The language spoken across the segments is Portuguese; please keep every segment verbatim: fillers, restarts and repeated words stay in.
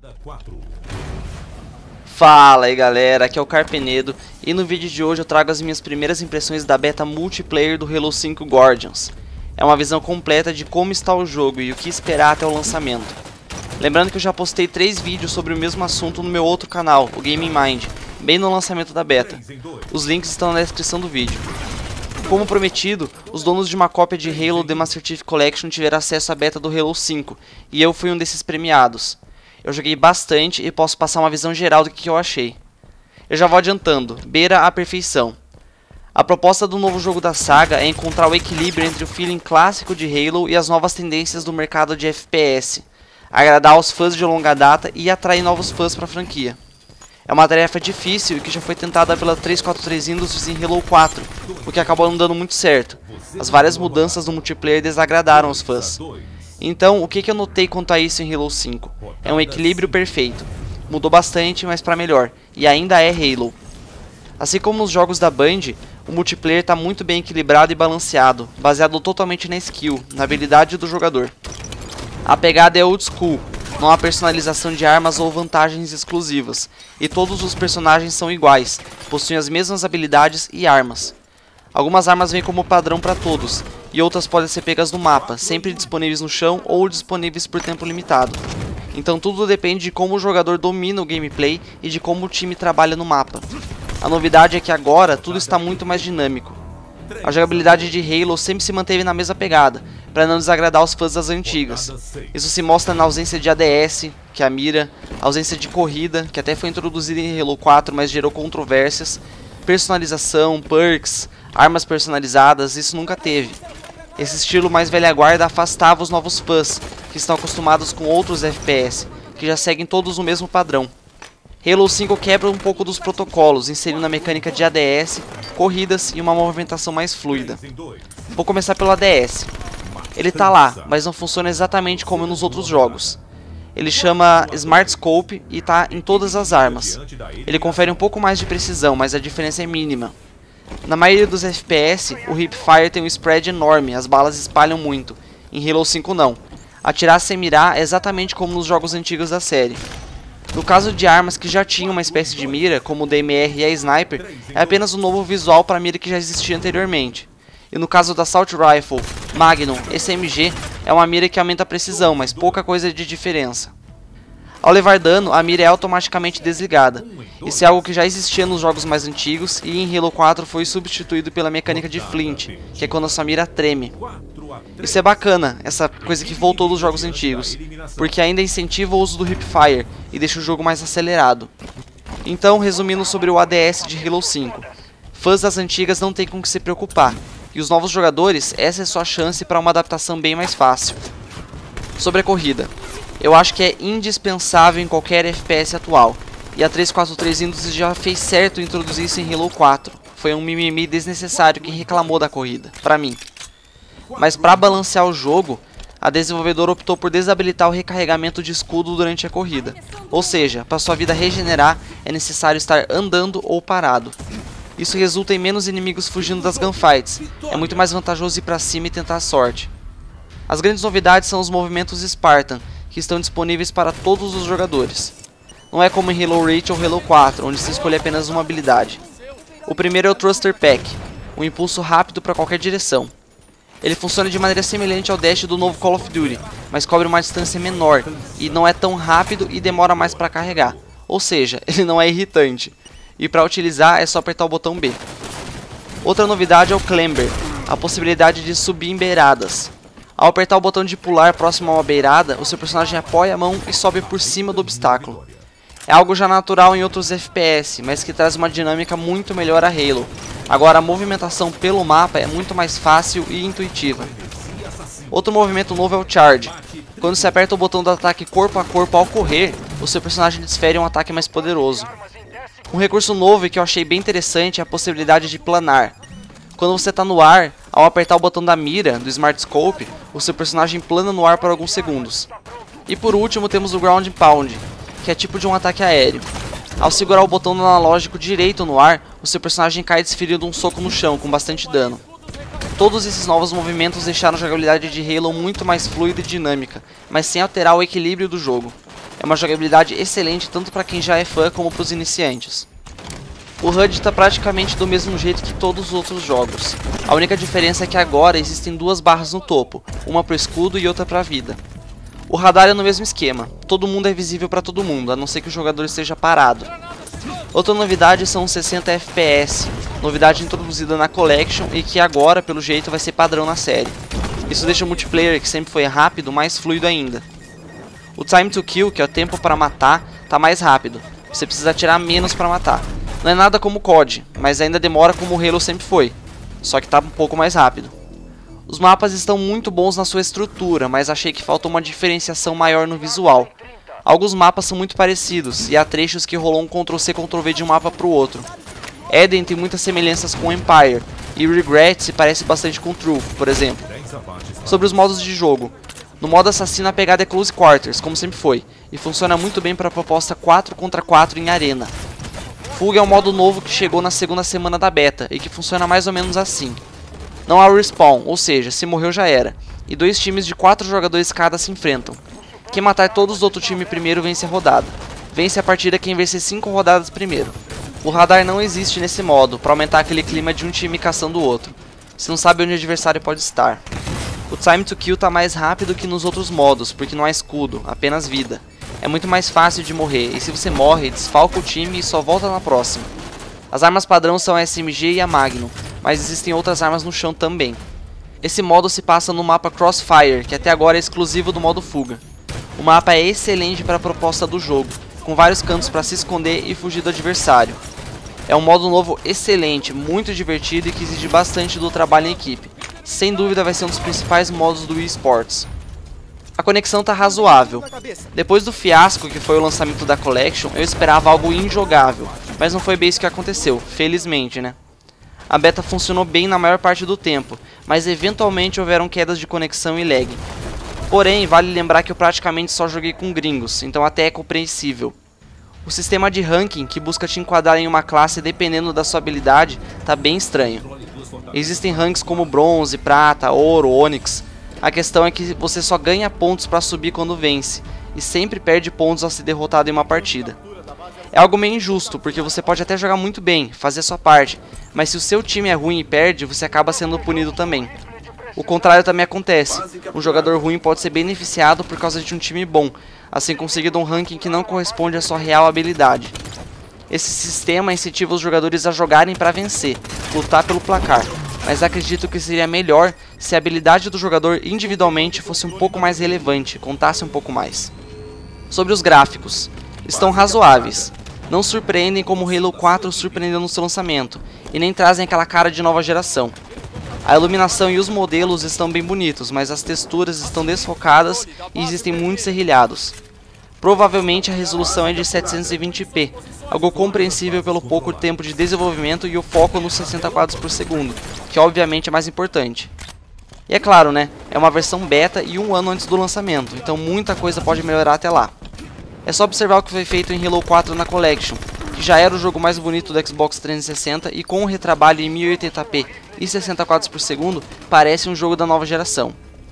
Fala aí galera, aqui é o Carpenedo e no vídeo de hoje eu trago as minhas primeiras impressões da beta multiplayer do Halo cinco Guardians. É uma visão completa de como está o jogo e o que esperar até o lançamento. Lembrando que eu já postei três vídeos sobre o mesmo assunto no meu outro canal, o Gaming Mind, bem no lançamento da beta. Os links estão na descrição do vídeo. Como prometido, os donos de uma cópia de Halo The Master Chief Collection tiveram acesso à beta do Halo cinco, e eu fui um desses premiados. Eu joguei bastante e posso passar uma visão geral do que eu achei. Eu já vou adiantando, beira a perfeição. A proposta do novo jogo da saga é encontrar o equilíbrio entre o feeling clássico de Halo e as novas tendências do mercado de F P S, agradar aos fãs de longa data e atrair novos fãs para a franquia. É uma tarefa difícil e que já foi tentada pela trezentos e quarenta e três Industries em Halo quatro, o que acabou não dando muito certo. As várias mudanças no multiplayer desagradaram os fãs. Então, o que, que eu notei quanto a isso em Halo cinco? É um equilíbrio perfeito. Mudou bastante, mas para melhor, e ainda é Halo. Assim como nos jogos da Band, o multiplayer está muito bem equilibrado e balanceado, baseado totalmente na skill, na habilidade do jogador. A pegada é old school. Não há personalização de armas ou vantagens exclusivas, e todos os personagens são iguais, possuem as mesmas habilidades e armas. Algumas armas vêm como padrão para todos, e outras podem ser pegas no mapa, sempre disponíveis no chão ou disponíveis por tempo limitado. Então tudo depende de como o jogador domina o gameplay e de como o time trabalha no mapa. A novidade é que agora tudo está muito mais dinâmico. A jogabilidade de Halo sempre se manteve na mesma pegada, para não desagradar os fãs das antigas. Isso se mostra na ausência de A D S, que é a mira, ausência de corrida, que até foi introduzida em Halo quatro, mas gerou controvérsias, personalização, perks, armas personalizadas, isso nunca teve. Esse estilo mais velha guarda afastava os novos fãs, que estão acostumados com outros F P S, que já seguem todos o mesmo padrão. Halo cinco quebra um pouco dos protocolos, inserindo a mecânica de A D S, corridas e uma movimentação mais fluida. Vou começar pelo A D S. Ele tá lá, mas não funciona exatamente como nos outros jogos. Ele chama Smart Scope e tá em todas as armas. Ele confere um pouco mais de precisão, mas a diferença é mínima. Na maioria dos F P S, o Hipfire tem um spread enorme, as balas espalham muito. Em Halo cinco não. Atirar sem mirar é exatamente como nos jogos antigos da série. No caso de armas que já tinham uma espécie de mira, como o D M R e a Sniper, é apenas um novo visual para a mira que já existia anteriormente. E no caso da Assault Rifle, Magnum, S M G, é uma mira que aumenta a precisão, mas pouca coisa de diferença. Ao levar dano, a mira é automaticamente desligada. Isso é algo que já existia nos jogos mais antigos e em Halo quatro foi substituído pela mecânica de Flint, que é quando a sua mira treme. Isso é bacana, essa coisa que voltou dos jogos antigos, porque ainda incentiva o uso do Hipfire e deixa o jogo mais acelerado. Então, resumindo sobre o A D S de Halo cinco, fãs das antigas não tem com o que se preocupar, e os novos jogadores, essa é sua chance para uma adaptação bem mais fácil. Sobre a corrida, eu acho que é indispensável em qualquer F P S atual, e a trezentos e quarenta e três Industries já fez certo em introduzir isso em Halo quatro, foi um mimimi desnecessário que reclamou da corrida, pra mim. Mas para balancear o jogo, a desenvolvedora optou por desabilitar o recarregamento de escudo durante a corrida. Ou seja, para sua vida regenerar é necessário estar andando ou parado. Isso resulta em menos inimigos fugindo das gunfights. É muito mais vantajoso ir para cima e tentar a sorte. As grandes novidades são os movimentos Spartan, que estão disponíveis para todos os jogadores. Não é como em Halo Reach ou Halo quatro, onde se escolhe apenas uma habilidade. O primeiro é o Thruster Pack, um impulso rápido para qualquer direção. Ele funciona de maneira semelhante ao dash do novo Call of Duty, mas cobre uma distância menor e não é tão rápido e demora mais para carregar. Ou seja, ele não é irritante. E para utilizar é só apertar o botão B. Outra novidade é o Clamber, a possibilidade de subir em beiradas. Ao apertar o botão de pular próximo a uma beirada, o seu personagem apoia a mão e sobe por cima do obstáculo. É algo já natural em outros F P S, mas que traz uma dinâmica muito melhor a Halo. Agora a movimentação pelo mapa é muito mais fácil e intuitiva. Outro movimento novo é o Charge. Quando se aperta o botão do ataque corpo a corpo ao correr, o seu personagem desfere um ataque mais poderoso. Um recurso novo e que eu achei bem interessante é a possibilidade de planar. Quando você está no ar, ao apertar o botão da mira, do Smart Scope, o seu personagem plana no ar por alguns segundos. E por último temos o Ground Pound, que é tipo de um ataque aéreo. Ao segurar o botão do analógico direito no ar, o seu personagem cai desferindo um soco no chão com bastante dano. Todos esses novos movimentos deixaram a jogabilidade de Halo muito mais fluida e dinâmica, mas sem alterar o equilíbrio do jogo. É É uma jogabilidade excelente tanto para quem já é fã como para os iniciantes. O H U D está praticamente do mesmo jeito que todos os outros jogos. A única diferença é que agora existem duas barras no topo, uma para o escudo e outra para a vida. O radar é no mesmo esquema, todo mundo é visível para todo mundo, a não ser que o jogador esteja parado. Outra novidade são os sessenta F P S, novidade introduzida na Collection e que agora, pelo jeito, vai ser padrão na série. Isso deixa o multiplayer, que sempre foi rápido, mais fluido ainda. O time to kill, que é o tempo para matar, está mais rápido, você precisa atirar menos para matar. Não é nada como o C O D, mas ainda demora como o Halo sempre foi, só que está um pouco mais rápido. Os mapas estão muito bons na sua estrutura, mas achei que falta uma diferenciação maior no visual. Alguns mapas são muito parecidos, e há trechos que rolou um control C control V de um mapa para o outro. Eden tem muitas semelhanças com Empire, e Regret se parece bastante com Truth, por exemplo. Sobre os modos de jogo. No modo assassino a pegada é Close Quarters, como sempre foi, e funciona muito bem para a proposta quatro contra quatro em arena. Fuga é um modo novo que chegou na segunda semana da beta, e que funciona mais ou menos assim. Não há respawn, ou seja, se morreu já era, e dois times de quatro jogadores cada se enfrentam. Quem matar todos do outro time primeiro vence a rodada. Vence a partida quem vencer cinco rodadas primeiro. O radar não existe nesse modo, para aumentar aquele clima de um time caçando o outro. Você não sabe onde o adversário pode estar. O time to kill está mais rápido que nos outros modos, porque não há escudo, apenas vida. É muito mais fácil de morrer, e se você morre, desfalca o time e só volta na próxima. As armas padrão são a S M G e a Magnum, mas existem outras armas no chão também. Esse modo se passa no mapa Crossfire, que até agora é exclusivo do modo fuga. O mapa é excelente para a proposta do jogo, com vários cantos para se esconder e fugir do adversário. É um modo novo excelente, muito divertido e que exige bastante do trabalho em equipe. Sem dúvida vai ser um dos principais modos do eSports. A conexão tá razoável. Depois do fiasco que foi o lançamento da Collection, eu esperava algo injogável, mas não foi bem isso que aconteceu, felizmente, né? A beta funcionou bem na maior parte do tempo, mas eventualmente houveram quedas de conexão e lag. Porém, vale lembrar que eu praticamente só joguei com gringos, então até é compreensível. O sistema de ranking, que busca te enquadrar em uma classe dependendo da sua habilidade, tá bem estranho. Existem ranks como bronze, prata, ouro, ônix. A questão é que você só ganha pontos para subir quando vence, e sempre perde pontos ao ser derrotado em uma partida. É algo meio injusto, porque você pode até jogar muito bem, fazer sua parte, mas se o seu time é ruim e perde, você acaba sendo punido também. O contrário também acontece, um jogador ruim pode ser beneficiado por causa de um time bom, assim conseguindo um ranking que não corresponde à sua real habilidade. Esse sistema incentiva os jogadores a jogarem para vencer, lutar pelo placar, mas acredito que seria melhor se a habilidade do jogador individualmente fosse um pouco mais relevante, contasse um pouco mais. Sobre os gráficos, estão razoáveis. Não surpreendem como o Halo quatro surpreendeu no seu lançamento, e nem trazem aquela cara de nova geração. A iluminação e os modelos estão bem bonitos, mas as texturas estão desfocadas e existem muitos serrilhados. Provavelmente a resolução é de setecentos e vinte p, algo compreensível pelo pouco tempo de desenvolvimento e o foco nos sessenta quadros por segundo, que obviamente é mais importante. E é claro, né, é uma versão beta e um ano antes do lançamento, então muita coisa pode melhorar até lá. É só observar o que foi feito em Halo quatro na Collection, que já era o jogo mais bonito do Xbox trezentos e sessenta e com um retrabalho em mil e oitenta p e sessenta quadros por segundo, parece um jogo da nova geração.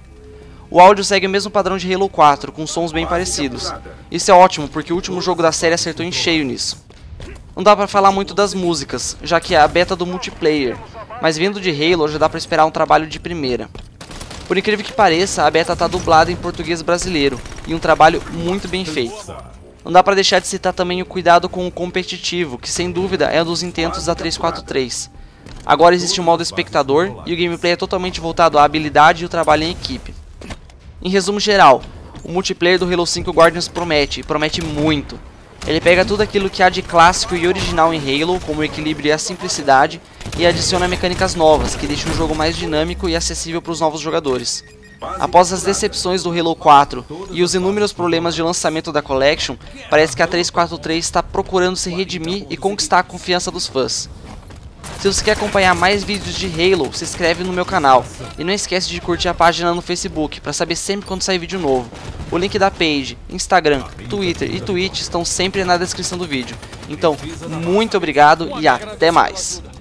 O áudio segue o mesmo padrão de Halo quatro, com sons bem parecidos. Isso é ótimo, porque o último jogo da série acertou em cheio nisso. Não dá pra falar muito das músicas, já que é a beta do multiplayer, mas vindo de Halo já dá pra esperar um trabalho de primeira. Por incrível que pareça, a beta tá dublada em português brasileiro, e um trabalho muito bem feito. Não dá pra deixar de citar também o cuidado com o competitivo, que sem dúvida é um dos intentos da trezentos e quarenta e três. Agora existe o modo espectador, e o gameplay é totalmente voltado à habilidade e o trabalho em equipe. Em resumo geral, o multiplayer do Halo cinco Guardians promete, e promete muito. Ele pega tudo aquilo que há de clássico e original em Halo, como o equilíbrio e a simplicidade, e adiciona mecânicas novas, que deixam o jogo mais dinâmico e acessível para os novos jogadores. Após as decepções do Halo quatro e os inúmeros problemas de lançamento da Collection, parece que a trezentos e quarenta e três está procurando se redimir e conquistar a confiança dos fãs. Se você quer acompanhar mais vídeos de Halo, se inscreve no meu canal. E não esquece de curtir a página no Facebook, para saber sempre quando sair vídeo novo. O link da page, Instagram, Twitter e Twitch estão sempre na descrição do vídeo. Então, muito obrigado e até mais!